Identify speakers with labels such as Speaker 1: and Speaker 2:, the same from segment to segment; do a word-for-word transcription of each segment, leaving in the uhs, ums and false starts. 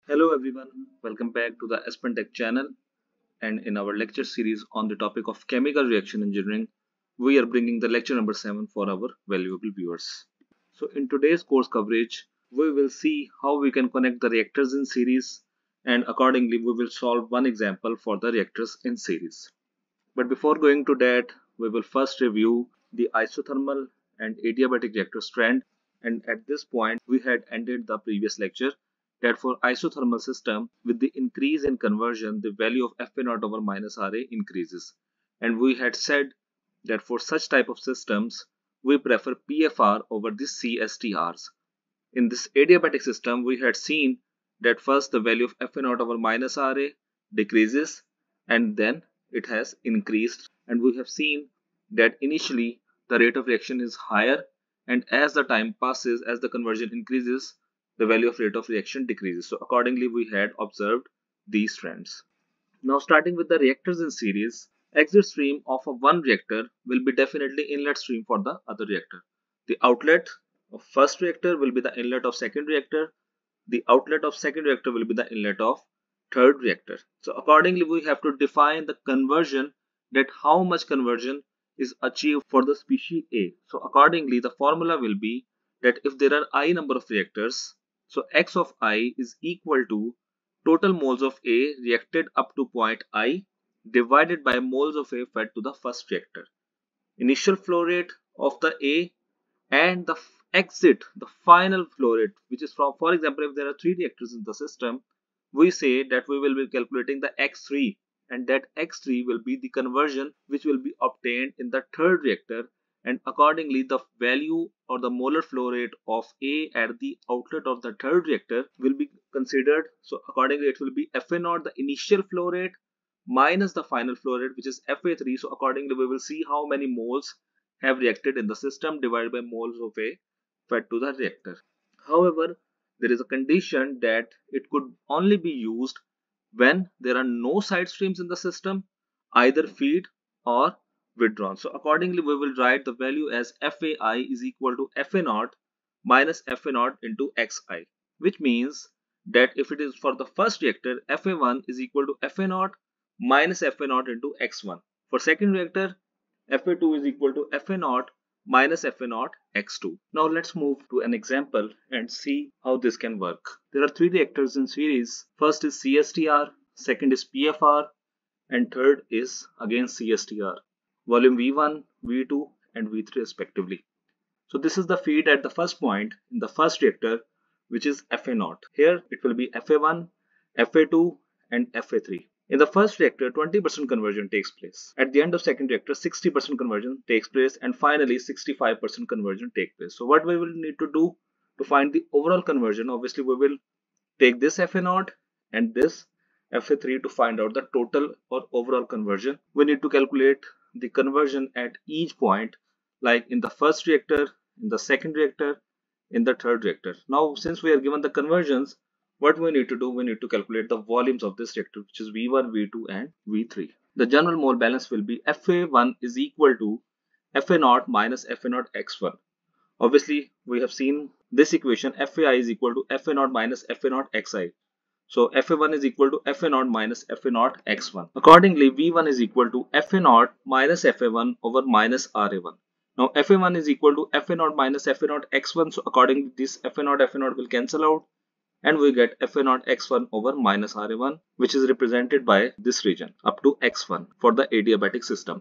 Speaker 1: Hello everyone, welcome back to the Aspentech Channel, and in our lecture series on the topic of chemical reaction engineering, we are bringing the lecture number seven for our valuable viewers. So in today's course coverage, we will see how we can connect the reactors in series, and accordingly we will solve one example for the reactors in series. But before going to that, we will first review the isothermal and adiabatic reactor strand, and at this point we had ended the previous lecture that for isothermal system, with the increase in conversion, the value of F A naught over minus R A increases, and we had said that for such type of systems we prefer P F R over the C S T Rs. In this adiabatic system, we had seen that first the value of F A naught over minus R A decreases and then it has increased, and we have seen that initially the rate of reaction is higher, and as the time passes, as the conversion increases, the value of rate of reaction decreases. So accordingly we had observed these trends. Now starting with the reactors in series, exit stream of a one reactor will be definitely inlet stream for the other reactor. The outlet of first reactor will be the inlet of second reactor. The outlet of second reactor will be the inlet of third reactor. So accordingly we have to define the conversion, that how much conversion is achieved for the species A. So accordingly the formula will be that if there are I number of reactors, so X of I is equal to total moles of A reacted up to point I divided by moles of A fed to the first reactor. Initial flow rate of the A and the exit, the final flow rate, which is from, for example, if there are three reactors in the system, we say that we will be calculating the X three, and that X three will be the conversion which will be obtained in the third reactor, and accordingly the value or the molar flow rate of A at the outlet of the third reactor will be considered. So accordingly it will be F A naught, the initial flow rate, minus the final flow rate, which is F A three. So accordingly we will see how many moles have reacted in the system divided by moles of A fed to the reactor. However, there is a condition that it could only be used when there are no side streams in the system, either feed or withdrawn. So accordingly we will write the value as F A I is equal to F A naught minus F A naught into X I, which means that if it is for the first reactor, F A one is equal to F A naught minus F A naught into X one. For second reactor, F A two is equal to F A naught minus F A naught X two. Now let's move to an example and see how this can work. There are three reactors in series. First is C S T R, second is P F R, and third is again C S T R. Volume V one, V two and V three respectively. So this is the feed at the first point in the first reactor, which is F A naught. Here it will be F A one, F A two and F A three. In the first reactor, twenty percent conversion takes place. At the end of second reactor, sixty percent conversion takes place, and finally sixty-five percent conversion takes place. So what we will need to do to find the overall conversion, obviously we will take this F A naught and this F A three to find out the total or overall conversion. We need to calculate the conversion at each point, like in the first reactor, in the second reactor, in the third reactor. Now since we are given the conversions, what we need to do, we need to calculate the volumes of this reactor, which is V one, V two and V three. The general mole balance will be F A one is equal to F A naught minus F A naught X one. Obviously we have seen this equation, F A I is equal to F A naught minus F A naught X I. So F A one is equal to F A naught minus F A naught X one. Accordingly V one is equal to F A naught minus F A one over minus R A one. Now F A one is equal to F A naught minus F A naught X one. So accordingly this F A naught F A naught will cancel out, and we get F A naught X one over minus R A one, which is represented by this region up to X one for the adiabatic system.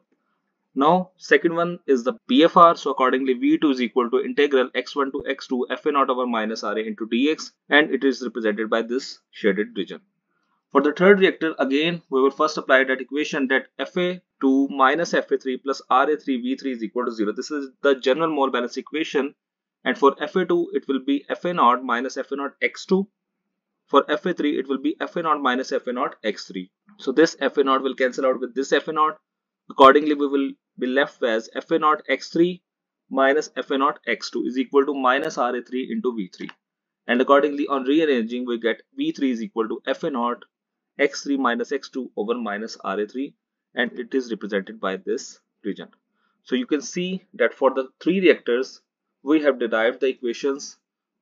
Speaker 1: Now second one is the P F R. So accordingly V two is equal to integral X one to X two F A naught over minus R A into dx, and it is represented by this shaded region. For the third reactor, again we will first apply that equation, that F A two minus F A three plus R A three V three is equal to zero. This is the general mole balance equation, and for F A two it will be F A naught minus F A naught X two. For F A three it will be F A naught minus F A naught X three. So this F A naught will cancel out with this F A naught. Accordingly we will be left as F A naught X three minus F A naught X two is equal to minus R A three into V three, and accordingly on rearranging we get V three is equal to F A naught X three minus X two over minus R A three, and it is represented by this region. So you can see that for the three reactors we have derived the equations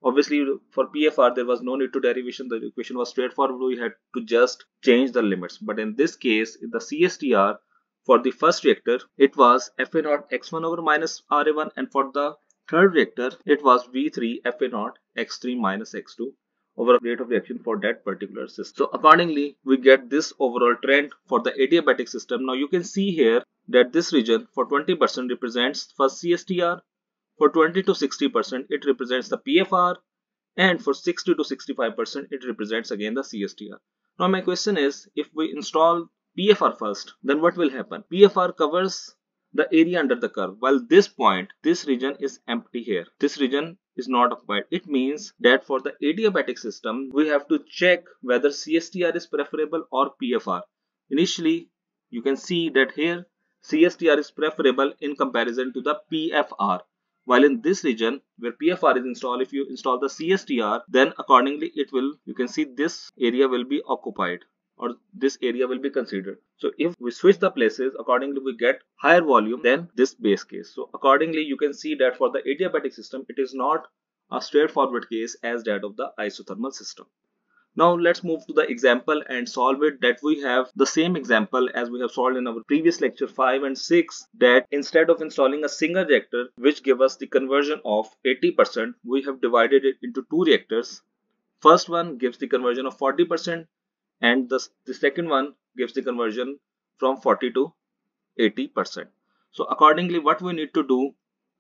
Speaker 1: Obviously, for P F R, there was no need to derivation. The equation was straightforward. We had to just change the limits. But in this case, in the C S T R, for the first reactor, it was F A naught x one over minus R A one, and for the third reactor, it was V three F A naught x three minus x two over rate of reaction for that particular system. So accordingly, we get this overall trend for the adiabatic system. Now you can see here that this region for twenty percent represents first C S T R, for twenty to sixty percent it represents the P F R, and for sixty to sixty-five percent it represents again the C S T R. Now my question is, if we install P F R first, then what will happen? P F R covers the area under the curve, while this point, this region is empty here. This region is not occupied. It means that for the adiabatic system, we have to check whether C S T R is preferable or P F R. Initially, you can see that here C S T R is preferable in comparison to the P F R. While in this region where P F R is installed, if you install the C S T R, then accordingly it will, you can see this area will be occupied, or this area will be considered. So if we switch the places, accordingly we get higher volume than this base case. So accordingly you can see that for the adiabatic system, it is not a straightforward case as that of the isothermal system. Now let's move to the example and solve it. That we have the same example as we have solved in our previous lecture five and six, that instead of installing a single reactor which give us the conversion of eighty percent, we have divided it into two reactors. First one gives the conversion of forty percent, and the, the second one gives the conversion from forty to eighty percent. So accordingly what we need to do,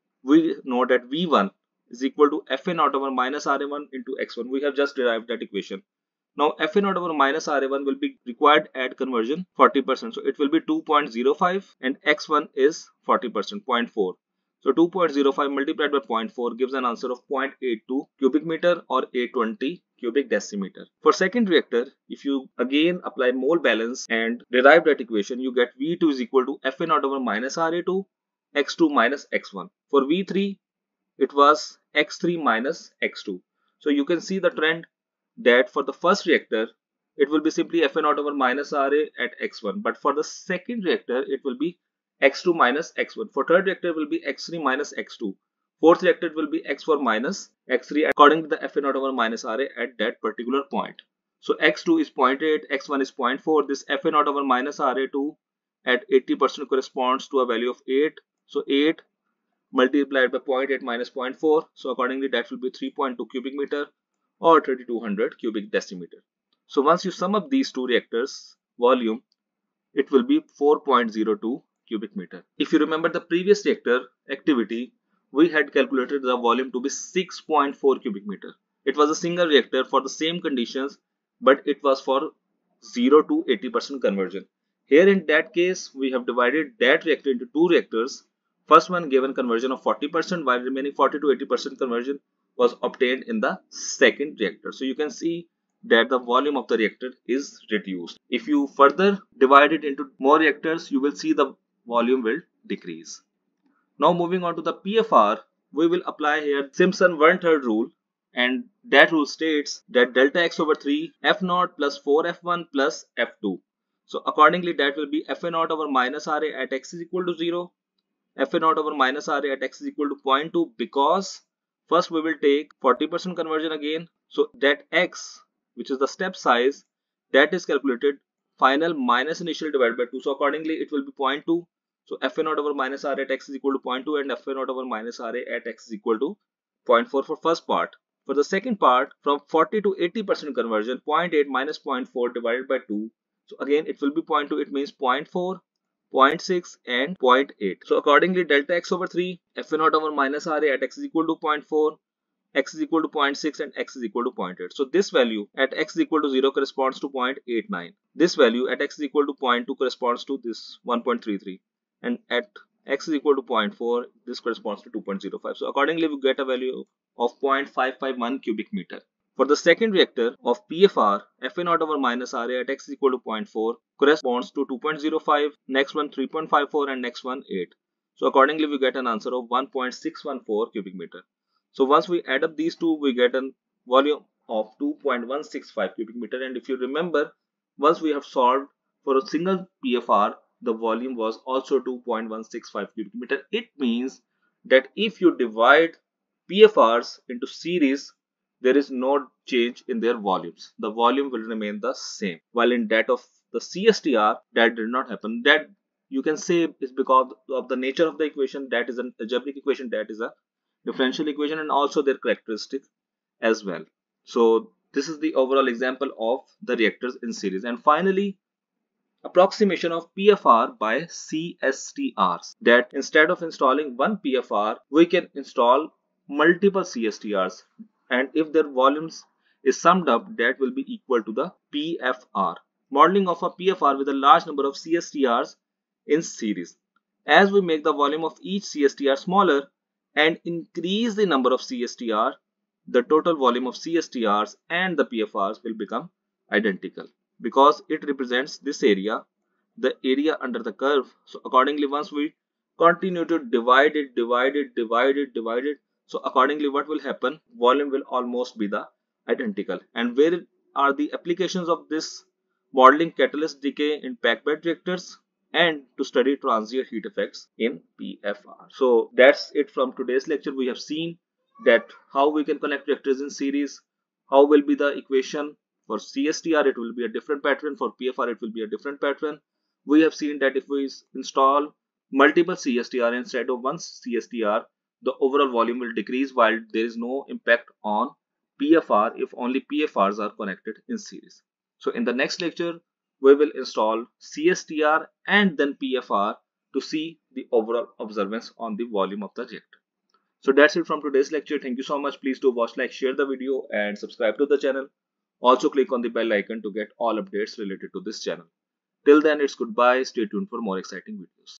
Speaker 1: we know that V one is equal to F A naught over minus R A one into X one. We have just derived that equation. Now F A naught over minus R A one will be required at conversion forty percent. So it will be two point zero five, and X one is forty percent, zero point four. So two point zero five multiplied by zero point four gives an answer of zero point eight two cubic meter or eight hundred twenty cubic decimeter. For second reactor, if you again apply mole balance and derive that equation, you get V two is equal to F A naught over minus R A two, X two minus X one. For V three, it was X three minus X two. So you can see the trend that for the first reactor, it will be simply F A naught over minus R A at X one. But for the second reactor, it will be X two minus X one. For third reactor, it will be X three minus X two. Fourth reactor will be X four minus X three according to the F A naught over minus R A at that particular point. So X two is zero point eight, X one is zero point four. This F A naught over minus R A two at eighty percent corresponds to a value of eight. So eight multiplied by zero point eight minus zero point four. So accordingly that will be three point two cubic meter or thirty-two hundred cubic decimeter. So once you sum up these two reactors volume, it will be four point zero two cubic meter. If you remember the previous reactor activity, we had calculated the volume to be six point four cubic meter. It was a single reactor for the same conditions, but it was for zero to eighty percent conversion. Here in that case, we have divided that reactor into two reactors. First one given conversion of forty percent, while remaining forty to eighty percent conversion was obtained in the second reactor. So you can see that the volume of the reactor is reduced. If you further divide it into more reactors, you will see the volume will decrease. Now moving on to the P F R, we will apply here Simpson one-third rule, and that rule states that delta x over three F naught plus four F one plus F two. So accordingly that will be F A naught over minus R A at x is equal to zero, F A naught over minus R A at x is equal to zero point two, because first we will take forty percent conversion again. So that x, which is the step size, that is calculated final minus initial divided by two. So accordingly it will be zero point two. So F A naught over minus R A at x is equal to zero point two, and F A naught over minus R A at x is equal to zero point four for first part. For the second part, from forty to eighty percent conversion, zero point eight minus zero point four divided by two. So again it will be zero point two, it means zero point four, zero point six and zero point eight. So accordingly delta x over three F A naught over minus R A at x is equal to zero point four, x is equal to zero point six and x is equal to zero point eight. So this value at x is equal to zero corresponds to zero point eight nine. This value at x is equal to zero point two corresponds to this one point three three, and at x is equal to zero point four, this corresponds to two point zero five. So accordingly we get a value of zero point five five one cubic meter. For the second reactor of P F R, F A naught over minus R A at x is equal to zero point four corresponds to two point zero five, next one three point five four and next one eight. So accordingly we get an answer of one point six one four cubic meter. So once we add up these two, we get a volume of two point one six five cubic meter. And if you remember, once we have solved for a single P F R, the volume was also two point one six five cubic meter. It means that if you divide P F Rs into series, there is no change in their volumes. The volume will remain the same. While in that of the C S T R, that did not happen. That you can say is because of the nature of the equation. That is an algebraic equation, that is a differential equation, and also their characteristics as well. So this is the overall example of the reactors in series. And finally, approximation of P F R by C S T Rs, that instead of installing one P F R, we can install multiple C S T Rs, and if their volumes is summed up, that will be equal to the P F R. Modeling of a P F R with a large number of C S T Rs in series. As we make the volume of each C S T R smaller and increase the number of C S T R, the total volume of C S T Rs and the P F Rs will become identical, because it represents this area, the area under the curve. So accordingly, once we continue to divide it, divide it, divide it, divide it, so accordingly what will happen? Volume will almost be the identical. And where are the applications of this? Modeling catalyst decay in packed bed reactors, and to study transient heat effects in P F R. So that's it from today's lecture. We have seen that how we can connect reactors in series, how will be the equation. For C S T R, it will be a different pattern. For P F R, it will be a different pattern. We have seen that if we install multiple C S T R instead of one C S T R, the overall volume will decrease, while there is no impact on P F R if only P F Rs are connected in series. So in the next lecture, we will install C S T R and then P F R to see the overall observance on the volume of the reactor. So that's it from today's lecture. Thank you so much. Please do watch, like, share the video and subscribe to the channel. Also click on the bell icon to get all updates related to this channel. Till then, it's goodbye. Stay tuned for more exciting videos.